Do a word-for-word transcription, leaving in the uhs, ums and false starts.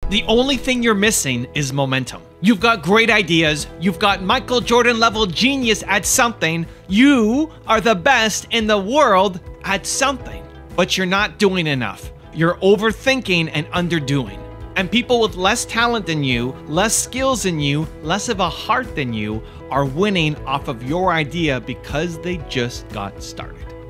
The only thing you're missing is momentum. You've got great ideas. You've got Michael Jordan level genius at something. You are the best in the world at something, but you're not doing enough. You're overthinking and underdoing. And people with less talent than you, less skills than you, less of a heart than you are winning off of your idea because they just got started.